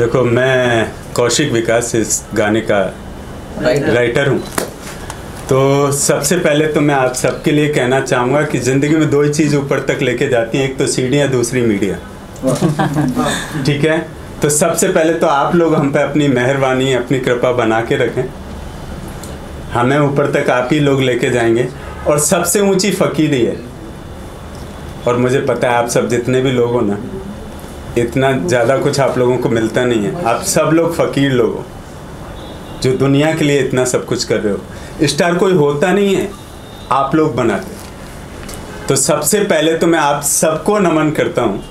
देखो, मैं कौशिक विकास इस गाने का राइटर हूँ। तो सबसे पहले तो मैं आप सबके लिए कहना चाहूँगा कि ज़िंदगी में दो ही चीज़ ऊपर तक लेके जाती हैं, एक तो सीढ़ियाँ, दूसरी मीडिया। ठीक है, तो सबसे पहले तो आप लोग हम पे अपनी मेहरबानी, अपनी कृपा बना के रखें। हमें ऊपर तक आप ही लोग लेके जाएंगे। और सबसे ऊंची फ़कीरी है। और मुझे पता है आप सब जितने भी लोग हो ना, इतना ज़्यादा कुछ आप लोगों को मिलता नहीं है। आप सब लोग फ़कीर लोग हो जो दुनिया के लिए इतना सब कुछ कर रहे हो। स्टार कोई होता नहीं है, आप लोग बनाते। तो सबसे पहले तो मैं आप सबको नमन करता हूँ।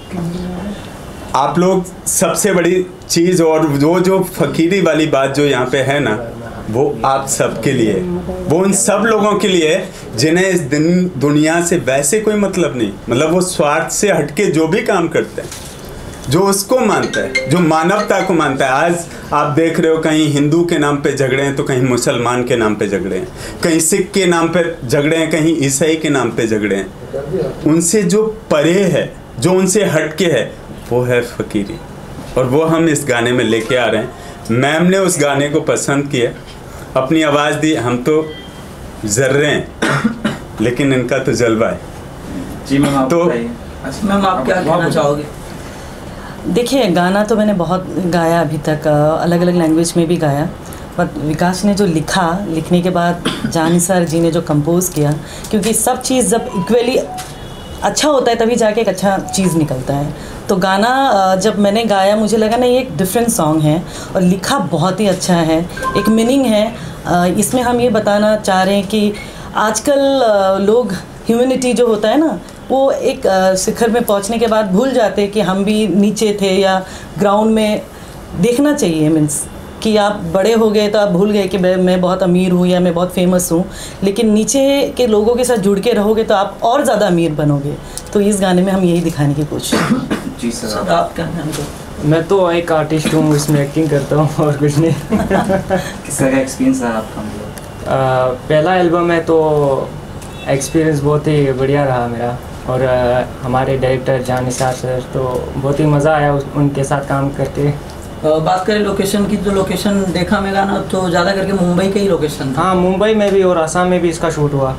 आप लोग सबसे बड़ी चीज़, और वो जो फ़कीरी वाली बात जो यहाँ पे है ना, वो आप सबके लिए, वो उन सब लोगों के लिए जिन्हें इस दिन दुनिया से वैसे कोई मतलब नहीं, मतलब वो स्वार्थ से हटके जो भी काम करते हैं, जो उसको मानता है, जो मानवता को मानता है। आज आप देख रहे हो कहीं हिंदू के नाम पे झगड़े हैं, तो कहीं मुसलमान के नाम पे झगड़े हैं, कहीं सिख के नाम पे झगड़े हैं, कहीं ईसाई के नाम पे झगड़े हैं। उनसे जो परे है, जो उनसे हटके है, वो है फ़कीरी। और वो हम इस गाने में लेके आ रहे हैं। मैम ने उस गाने को पसंद किया, अपनी आवाज़ दी। हम तो जर्रे हैं, लेकिन इनका तो जलवा है। जी मैम, आप तो मैम आप क्या कहना चाहोगे? देखिए, गाना तो मैंने बहुत गाया अभी तक, अलग अलग लैंग्वेज में भी गाया। पर विकास ने जो लिखा, लिखने के बाद जानिसार जी ने जो कंपोज किया, क्योंकि सब चीज़ जब इक्वली अच्छा होता है तभी जाके एक अच्छा चीज़ निकलता है। तो गाना जब मैंने गाया, मुझे लगा नहीं, एक डिफरेंट सॉन्ग है और लिखा बहुत ही अच्छा है, एक मीनिंग है। इसमें हम ये बताना चाह रहे हैं कि आजकल लोग ह्यूमैनिटी जो होता है ना, वो एक शिखर में पहुंचने के बाद भूल जाते हैं कि हम भी नीचे थे, या ग्राउंड में देखना चाहिए। मीन्स कि आप बड़े हो गए तो आप भूल गए कि मैं बहुत अमीर हूँ या मैं बहुत फेमस हूँ, लेकिन नीचे के लोगों के साथ जुड़ के रहोगे तो आप और ज़्यादा अमीर बनोगे। तो इस गाने में हम यही दिखाने की कोशिश। जी सर, आप क्या कहना? मैं तो एक आर्टिस्ट हूँ, इसमें एक्टिंग करता हूँ और कुछ नहीं। किस तरह का एक्सपीरियंस है आपका? पहला एल्बम है तो एक्सपीरियंस बहुत ही बढ़िया रहा मेरा। और हमारे डायरेक्टर जानिसार सर, तो बहुत ही मज़ा आया उनके साथ काम करके। बात करें लोकेशन की, तो लोकेशन देखा मैं गाना तो ज़्यादा करके मुंबई का ही लोकेशन था। हाँ, मुंबई में भी और आसाम में भी इसका शूट हुआ।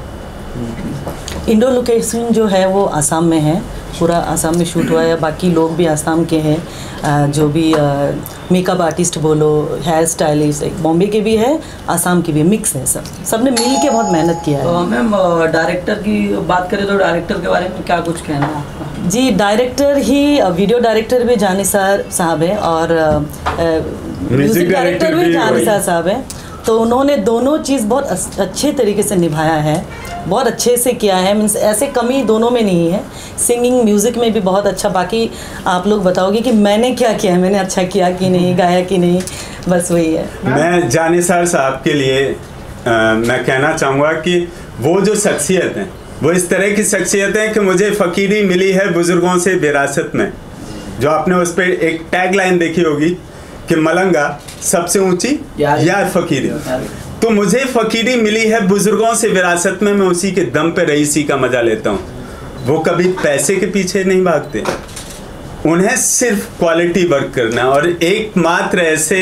इंडो लोकेशन जो है वो आसाम में है, पूरा आसाम में शूट हुआ है। बाकी लोग भी आसाम के हैं, जो भी मेकअप आर्टिस्ट बोलो, हेयर स्टाइलिस्ट, बॉम्बे के भी है, आसाम की भी, मिक्स है। सब ने मिल के बहुत मेहनत किया है। मैम, डायरेक्टर की बात करें तो डायरेक्टर के बारे में क्या कुछ कहना है आपका? जी, डायरेक्टर ही, वीडियो डायरेक्टर भी जानिसार साहब है और म्यूज़िक डायरेक्टर भी जानिसार साहब है। तो उन्होंने दोनों चीज़ बहुत अच्छे तरीके से निभाया है, बहुत अच्छे से किया है। मीन्स ऐसे कमी दोनों में नहीं है। सिंगिंग, म्यूज़िक में भी बहुत अच्छा। बाकी आप लोग बताओगे कि मैंने क्या किया है, मैंने अच्छा किया कि नहीं, गाया कि नहीं, बस वही है। मैं जानिसार साहब के लिए मैं कहना चाहूँगा कि वो जो शख्सियत है, वो इस तरह की शख्सियत है कि मुझे फ़कीरी मिली है बुज़ुर्गों से विरासत में। जो आपने उस पर एक टैग लाइन देखी होगी कि मलंगा सबसे ऊंची यार फ़कीरी, तो मुझे फ़कीरी मिली है बुज़ुर्गों से विरासत में। मैं उसी के दम पे रईसी का मज़ा लेता हूँ। वो कभी पैसे के पीछे नहीं भागते, उन्हें सिर्फ क्वालिटी वर्क करना। और एकमात्र ऐसे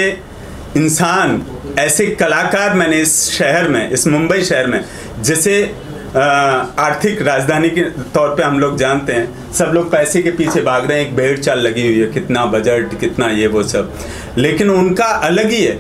इंसान, ऐसे कलाकार मैंने इस शहर में, इस मुंबई शहर में, जिसे आर्थिक राजधानी के तौर पे हम लोग जानते हैं, सब लोग पैसे के पीछे भाग रहे हैं। एक भेड़ चाल लगी हुई है, कितना बजट, कितना ये वो सब, लेकिन उनका अलग ही है।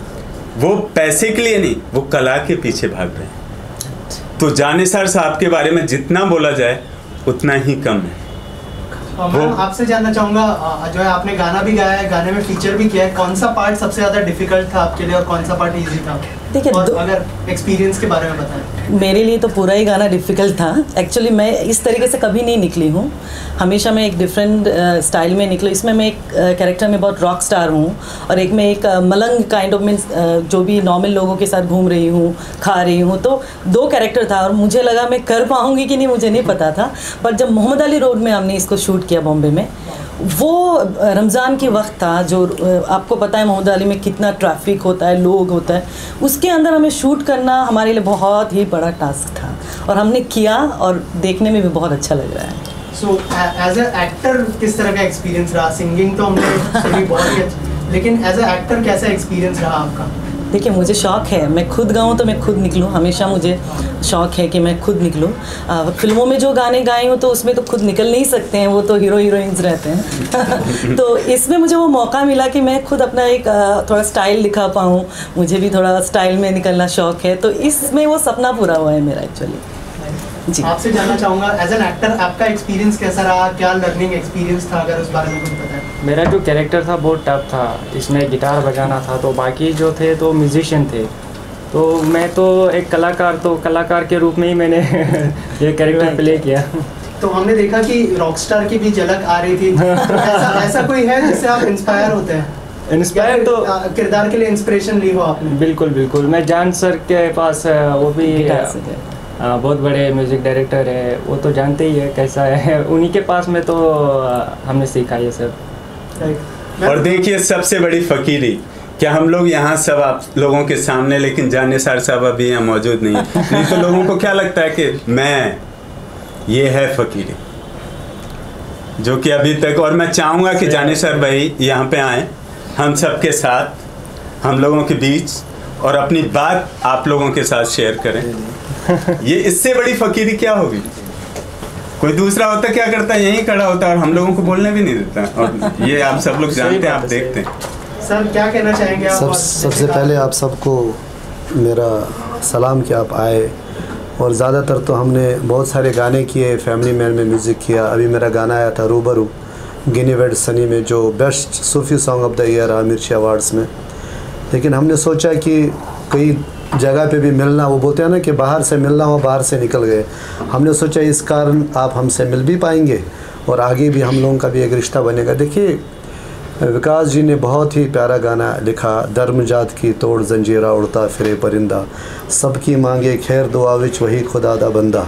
वो पैसे के लिए नहीं, वो कला के पीछे भाग रहे हैं। तो जानिसार साहब के बारे में जितना बोला जाए उतना ही कम है। मैम, आपसे जानना चाहूँगा, जो है आपने गाना भी गाया है, गाने में फीचर भी किया है, कौन सा पार्ट सबसे ज़्यादा डिफिकल्ट था आपके लिए और कौन सा पार्ट इजी था? देखिए, और अगर एक्सपीरियंस के बारे में बताएं। मेरे लिए तो पूरा ही गाना डिफ़िकल्ट था। एक्चुअली मैं इस तरीके से कभी नहीं निकली हूँ, हमेशा मैं एक डिफरेंट स्टाइल में निकली। इसमें मैं एक कैरेक्टर में बहुत रॉक स्टार हूँ, और एक मैं एक मलंग काइंड ऑफ मीन्स जो भी नॉर्मल लोगों के साथ घूम रही हूँ, खा रही हूँ। तो दो कैरेक्टर था और मुझे लगा मैं कर पाऊँगी कि नहीं, मुझे नहीं पता था। पर जब मोहम्मद अली रोड में हमने इसको शूट किया बॉम्बे में, वो रमज़ान के वक्त था, जो आपको पता है मोहम्मद अली में कितना ट्रैफिक होता है, लोग होता है, उसके अंदर हमें शूट करना हमारे लिए बहुत ही बड़ा टास्क था और हमने किया और देखने में भी बहुत अच्छा लग रहा है। सो एज ए एक्टर किस तरह का एक्सपीरियंस रहा? सिंगिंग तो हमने सभी बहुत लेकिन एज अ एक्टर कैसा एक्सपीरियंस रहा आपका? देखिए, मुझे शौक़ है, मैं खुद गाऊँ तो मैं खुद निकलूँ, हमेशा मुझे शौक़ है कि मैं खुद निकलूँ। फिल्मों में जो गाने गाए हूँ तो उसमें तो खुद निकल नहीं सकते हैं, वो तो हीरो हीरोइंस रहते हैं तो इसमें मुझे वो मौका मिला कि मैं खुद अपना एक थोड़ा स्टाइल दिखा पाऊँ, मुझे भी थोड़ा स्टाइल में निकलना शौक़ है, तो इसमें वो सपना पूरा हुआ है मेरा एक्चुअली। जी, आपसे जानना चाहूँगा एज एन एक्टर आपका एक्सपीरियंस कैसा रहा, क्या लर्निंग एक्सपीरियंस था, अगर उस बारे में कुछ पता है? मेरा जो कैरेक्टर था बहुत टफ था, इसमें गिटार बजाना था, तो बाकी जो थे तो म्यूजिशियन थे, तो मैं तो एक कलाकार के रूप में ही मैंने ये कैरेक्टर प्ले किया। तो हमने देखा कि रॉकस्टार की भी झलक आ रही थी, ऐसा कोई है जिससे आप इंस्पायर होते हैं? इंस्पायर तो किरदार के लिए इंस्पिरेशन ली हो आपने? बिल्कुल, मैं जान सर के पास, वो भी बहुत बड़े म्यूज़िक डायरेक्टर है, वो तो जानते ही है कैसा है, उन्हीं के पास में तो हमने सीखा ये सब। और देखिए, सबसे बड़ी फकीरी क्या हम लोग यहाँ सब आप लोगों के सामने, लेकिन जानिसार साहब अभी यहाँ मौजूद नहीं है, नहीं तो लोगों को क्या लगता है कि ये है फकीरी, जो कि अभी तक। और मैं चाहूँगा कि जानिसार भाई यहाँ पे आए हम सबके साथ, हम लोगों के बीच, और अपनी बात आप लोगों के साथ शेयर करें। ये इससे बड़ी फकीरी क्या होगी? कोई दूसरा होता क्या करता, यहीं खड़ा होता और हम लोगों को बोलने भी नहीं देता, और ये आप सब लोग जानते हैं, आप देखते हैं। सर क्या कहना चाहेंगे आप? सबसे पहले आप सबको मेरा सलाम कि आप आए, और ज़्यादातर तो हमने बहुत सारे गाने किए, फैमिली मैन में म्यूज़िक किया, अभी मेरा गाना आया था रूबरू गिनीवेड सनी में, जो best Sufi song of the year Mirchi awards में। लेकिन हमने सोचा कि कई जगह पे भी मिलना, वो बोलते हैं ना कि बाहर से मिलना हो, बाहर से निकल गए। हमने सोचा इस कारण आप हमसे मिल भी पाएंगे और आगे भी हम लोगों का भी एक रिश्ता बनेगा। देखिए, विकास जी ने बहुत ही प्यारा गाना लिखा, धर्म जात की तोड़ जंजीरा उड़ता फिरे परिंदा, सबकी मांगे खैर दुआ विच वही खुदा दा बंदा।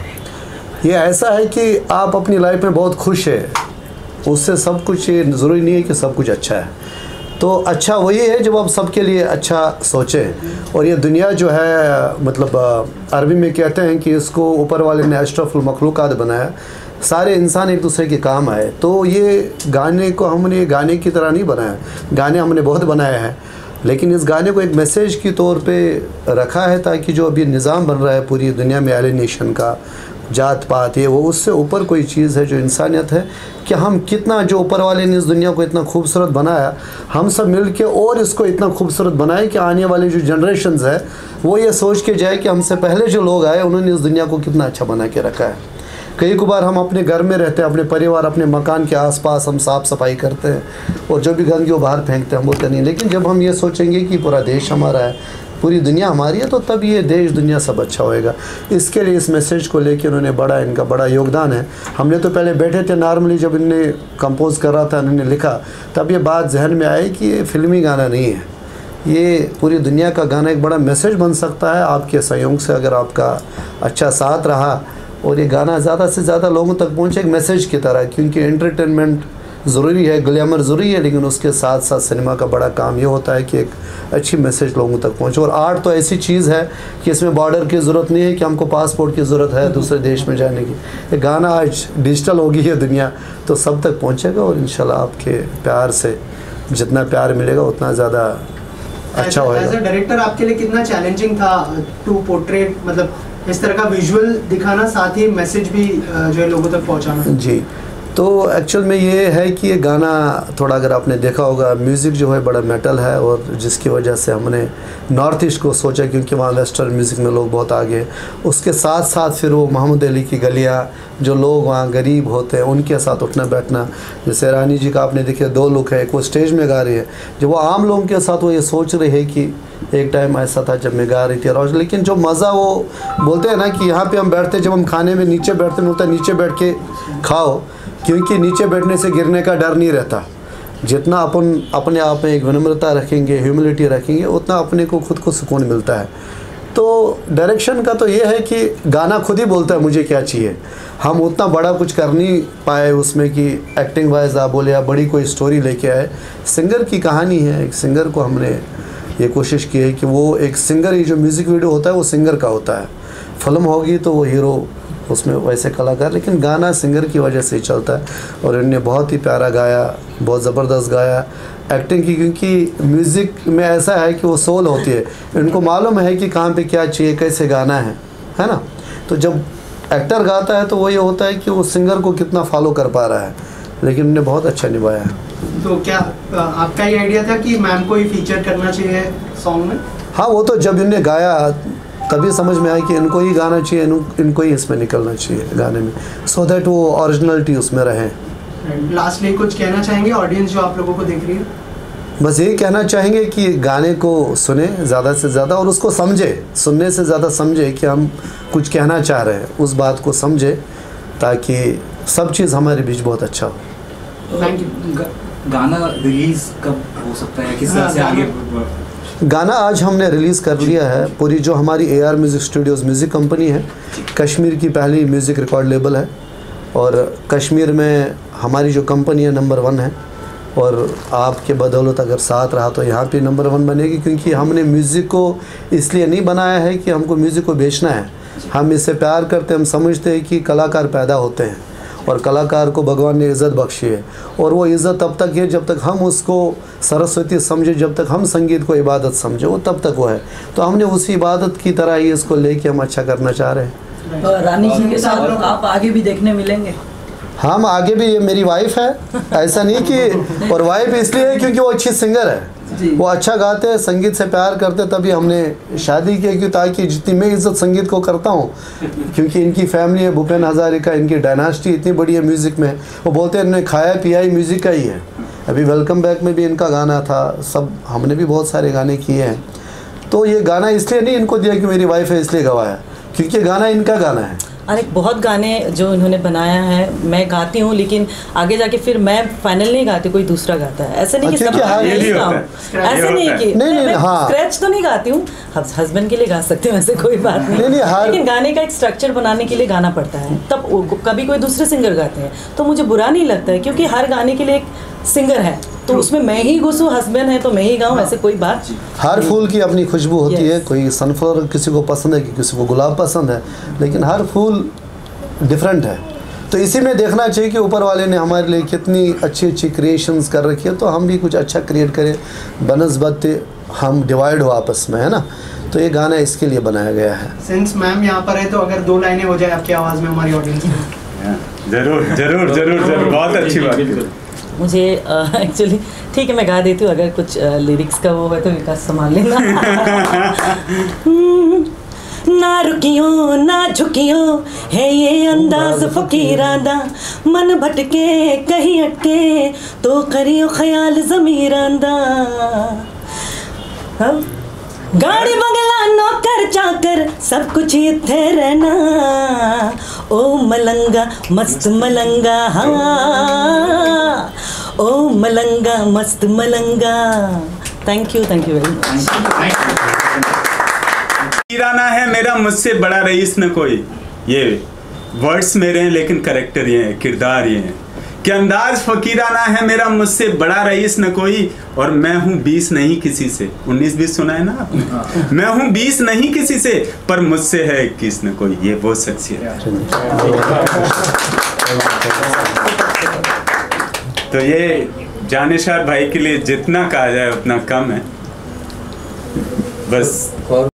ये ऐसा है कि आप अपनी लाइफ में बहुत खुश है, उससे सब कुछ, ये ज़रूरी नहीं है कि सब कुछ अच्छा है। तो अच्छा वही है जब आप सबके लिए अच्छा सोचें। और ये दुनिया जो है, मतलब अरबी में कहते हैं कि इसको ऊपर वाले ने अशरफुल मखलूक़ात बनाया, सारे इंसान एक दूसरे के काम आए। तो ये गाने को हमने गाने की तरह नहीं बनाया, गाने हमने बहुत बनाए हैं, लेकिन इस गाने को एक मैसेज की तौर पे रखा है, ताकि जो अभी निज़ाम बन रहा है पूरी दुनिया में एलिनेशन का, जात पात, ये वो, उससे ऊपर कोई चीज़ है जो इंसानियत है, कि हम कितना, जो ऊपर वाले ने इस दुनिया को इतना खूबसूरत बनाया, हम सब मिल के और इसको इतना खूबसूरत बनाए कि आने वाले जो जनरेशन्स है वो ये सोच के जाए कि हमसे पहले जो लोग आए उन्होंने इस दुनिया को कितना अच्छा बना के रखा है। कई बार हम अपने घर में रहते हैं, अपने परिवार, अपने मकान के आसपास हम साफ़ सफाई करते हैं और जो भी गंदगी वो बाहर फेंकते हैं, हम बोलते नहीं। लेकिन जब हम ये सोचेंगे कि पूरा देश हमारा है, पूरी दुनिया हमारी है, तो तब ये देश दुनिया सब अच्छा होएगा। इसके लिए इस मैसेज को लेके उन्होंने इनका बड़ा योगदान है। हमने तो पहले बैठे थे नॉर्मली, जब इन्होंने कंपोज कर रहा था, इन्होंने लिखा, तब ये बात जहन में आई कि ये फिल्मी गाना नहीं है, ये पूरी दुनिया का गाना, एक बड़ा मैसेज बन सकता है आपके सहयोग से, अगर आपका अच्छा साथ रहा और ये गाना ज़्यादा से ज़्यादा लोगों तक पहुँचे एक मैसेज की तरह। क्योंकि एंटरटेनमेंट ज़रूरी है, ग्लैमर ज़रूरी है, लेकिन उसके साथ साथ सिनेमा का बड़ा काम ये होता है कि एक अच्छी मैसेज लोगों तक पहुँचे। और आर्ट तो ऐसी चीज़ है कि इसमें बॉर्डर की ज़रूरत नहीं है कि हमको पासपोर्ट की ज़रूरत है दूसरे देश में जाने की। ये गाना आज डिजिटल हो गई है दुनिया, तो सब तक पहुँचेगा, और इंशाल्लाह आपके प्यार से जितना प्यार मिलेगा उतना ज़्यादा अच्छा होगा। एज अ डायरेक्टर आपके लिए कितना चैलेंजिंग था टू पोर्ट्रेट, मतलब इस तरह का विजुअल दिखाना, साथ ही मैसेज भी जो है लोगों तक पहुंचाना? जी, तो एक्चुअल में ये है कि ये गाना थोड़ा, अगर आपने देखा होगा, म्यूज़िक जो है बड़ा मेटल है, और जिसकी वजह से हमने नॉर्थ ईस्ट को सोचा, क्योंकि वहाँ वेस्टर्न म्यूज़िक में लोग बहुत आगे। उसके साथ साथ फिर वो मोहम्मद अली की गलियाँ, जो लोग वहाँ गरीब होते हैं उनके साथ उठना बैठना। जैसे रानी जी का आपने देखिए 2 लुक है, एक वो स्टेज में गा रही है, जो वो आम लोगों के साथ वो ये सोच रही है कि एक टाइम ऐसा था जब मैं गा रही थी रोज। लेकिन जो मज़ा, वो बोलते हैं ना कि यहाँ पे हम बैठते, जब हम खाने में नीचे बैठते, बोलता है नीचे बैठ के खाओ, क्योंकि नीचे बैठने से गिरने का डर नहीं रहता। जितना अपन अपने आप में एक विनम्रता रखेंगे, ह्यूमिलिटी रखेंगे, उतना अपने को खुद को सुकून मिलता है। तो डायरेक्शन का तो ये है कि गाना खुद ही बोलता है मुझे क्या चाहिए। हम उतना बड़ा कुछ कर नहीं पाए उसमें कि एक्टिंग वाइज आप बोले या बड़ी कोई स्टोरी लेके आए। सिंगर की कहानी है, एक सिंगर को हमने ये कोशिश की है कि वो एक सिंगर ही, जो म्यूज़िक वीडियो होता है वो सिंगर का होता है, फिल्म होगी तो वो हीरो उसमें वैसे कलाकार, लेकिन गाना सिंगर की वजह से ही चलता है। और इन्होंने बहुत ही प्यारा गाया, बहुत ज़बरदस्त गाया। एक्टिंग की, क्योंकि म्यूज़िक में ऐसा है कि वो सोल होती है, इनको मालूम है कि कहाँ पे क्या चाहिए, कैसे गाना है ना। तो जब एक्टर गाता है तो वो ये होता है कि वो सिंगर को कितना फॉलो कर पा रहा है, लेकिन उन्होंने बहुत अच्छा निभाया है। तो क्या आपका ये आइडिया था कि मैम को ही फीचर करना चाहिए सॉन्ग में? हाँ, वो तो जब इन्हें गाया तभी समझ में आया कि इनको ही गाना चाहिए, इनको ही इसमें निकलना चाहिए गाने में, सो दैट वो ओरिजिनलिटी उसमें रहे। लास्टली कुछ कहना चाहेंगे ऑडियंस जो आप लोगों को देख रही है? बस यही कहना चाहेंगे कि गाने को सुने ज़्यादा से ज़्यादा और उसको समझे, सुनने से ज़्यादा समझे कि हम कुछ कहना चाह रहे हैं, उस बात को समझे, ताकि सब चीज़ हमारे बीच बहुत अच्छा हो। Thank you. गाना रिलीज कब हो सकता है, किस तरह से आगे? गाना आज हमने रिलीज़ कर लिया है। पूरी जो हमारी AR music studios music company है, कश्मीर की पहली म्यूज़िक रिकॉर्ड लेबल है, और कश्मीर में हमारी जो कंपनी है नंबर 1 है, और आपके बदौलत अगर साथ रहा तो यहाँ पे नंबर 1 बनेगी, क्योंकि हमने म्यूज़िक को इसलिए नहीं बनाया है कि हमको म्यूज़िक को बेचना है, हम इससे प्यार करते हैं। हम समझते हैं कि कलाकार पैदा होते हैं और कलाकार को भगवान ने इज़्ज़त बख्शी है, और वो इज़्ज़त तब तक है जब तक हम उसको सरस्वती समझे, जब तक हम संगीत को इबादत समझे, वो तब तक वो है। तो हमने उसी इबादत की तरह ही इसको लेके हम अच्छा करना चाह रहे हैं। तो रानी जी के साथ आप आगे भी देखने मिलेंगे? हम आगे भी, ये मेरी वाइफ है, ऐसा नहीं कि, और वाइफ इसलिए है क्योंकि वो अच्छी सिंगर है, वो अच्छा गाते हैं, संगीत से प्यार करते, तभी हमने शादी की, कि ताकि जितनी मैं इज़्ज़त संगीत को करता हूँ, क्योंकि इनकी फैमिली है भूपेन हज़ारिका, इनकी डायनास्टी इतनी बड़ी है म्यूज़िक में, वो बोलते हैं इन्होंने खाया पिया ही म्यूज़िक का ही है। अभी वेलकम बैक में भी इनका गाना था, सब हमने भी बहुत सारे गाने किए हैं। तो ये गाना इसलिए नहीं इनको दिया कि मेरी वाइफ है इसलिए गवाया, क्योंकि गाना इनका गाना है। अरे बहुत गाने जो इन्होंने बनाया है मैं गाती हूँ, लेकिन आगे जाके फिर मैं फाइनल नहीं गाती, कोई दूसरा गाता है। ऐसा नहीं कि सब मैं गाऊँ, ऐसा नहीं कि नहीं, हाँ, स्क्रैच तो नहीं गाती हूँ, हस्बैंड के लिए गा सकते हैं, वैसे कोई बात नहीं, लेकिन गाने का एक स्ट्रक्चर बनाने के लिए गाना पड़ता है, तब कभी कोई दूसरे सिंगर गाते हैं तो मुझे बुरा नहीं लगता है, क्योंकि हर गाने के लिए एक सिंगर है, तो उसमें मैं ही घुसूँ, हस्बैंड है तो मैं ही गाऊँ, ऐसे कोई बात। हर फूल की अपनी खुशबू होती है, कोई सनफ्लावर किसी को पसंद है, किसी को गुलाब पसंद है, लेकिन हर फूल डिफरेंट है। तो इसी में देखना चाहिए कि ऊपर वाले ने हमारे लिए कितनी अच्छी अच्छी क्रिएशंस कर रखी है, तो हम भी कुछ अच्छा क्रिएट करें, बनस्बत हम डिवाइड हो आपस में, है ना। तो ये गाना इसके लिए बनाया गया है। सिंस मैम यहाँ पर है तो अगर 2 लाइनें हो जाए आपकी आवाज़ में हमारी ऑडियंस में। जरूर जरूर जरूर जरूर, बहुत अच्छी बात। मुझे एक्चुअली ठीक है मैं गा देती हूँ, अगर कुछ लिरिक्स का वो है तो विकास संभाल लेना। ना रुकियो ना झुकियो है ये अंदाज फकीरा दा, मन भटके कहीं अटके तो करियो ख्याल ज़मीरा दा। गाड़ी बंगला नौकर चाकर सब कुछ इत्थे रहना, ओ मलंगा मस्त मलंगा, हाँ ओ मलंगा मस्त मलंगा। Thank you very much. हीराना है मेरा मुझसे बड़ा रईस न कोई, ये वर्ड्स मेरे हैं लेकिन करेक्टर ये हैं, किरदार ये हैं कि अंदाज फकीराना है मेरा मुझसे बड़ा रईस न कोई, और मैं हूँ 20 नहीं किसी से। 19-20 सुना है ना आपने? मैं हूँ 20 नहीं किसी से, पर मुझसे है 21 न कोई। ये वो शख्सियत है। तो ये जानिसार भाई के लिए जितना कहा जाए उतना कम है। बस और